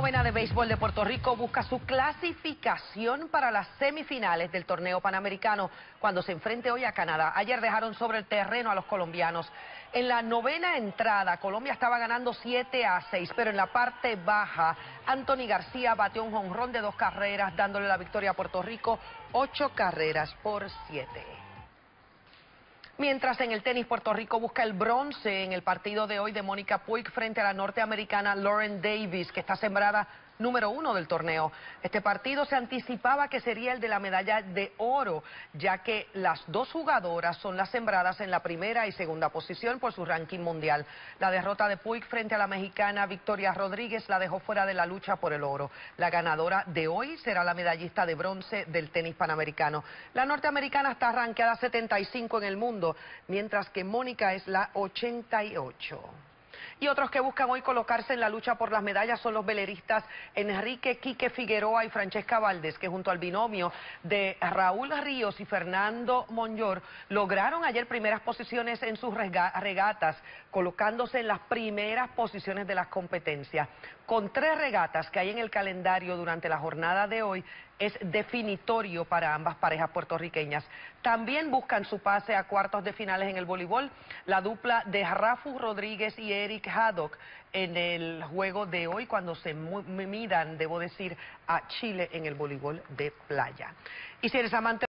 Novena de Béisbol de Puerto Rico busca su clasificación para las semifinales del torneo panamericano cuando se enfrente hoy a Canadá. Ayer dejaron sobre el terreno a los colombianos. En la novena entrada, Colombia estaba ganando 7-6, pero en la parte baja, Anthony García bateó un jonrón de 2 carreras, dándole la victoria a Puerto Rico 8-7. Mientras en el tenis, Puerto Rico busca el bronce en el partido de hoy de Mónica Puig frente a la norteamericana Lauren Davis, que está sembrada número 1 del torneo. Este partido se anticipaba que sería el de la medalla de oro, ya que las dos jugadoras son las sembradas en la primera y segunda posición por su ranking mundial. La derrota de Puig frente a la mexicana Victoria Rodríguez la dejó fuera de la lucha por el oro. La ganadora de hoy será la medallista de bronce del tenis panamericano. La norteamericana está rankeada 75 en el mundo, mientras que Mónica es la 88. Y otros que buscan hoy colocarse en la lucha por las medallas son los veleristas Enrique Quique Figueroa y Francesca Valdés, que junto al binomio de Raúl Ríos y Fernando Monyor lograron ayer primeras posiciones en sus regatas, colocándose en las primeras posiciones de las competencias. Con 3 regatas que hay en el calendario durante la jornada de hoy, es definitorio para ambas parejas puertorriqueñas. También buscan su pase a cuartos de finales en el voleibol, la dupla de Rafu Rodríguez y Eric Haddock en el juego de hoy cuando se midan, debo decir, a Chile en el voleibol de playa. Y si eres amante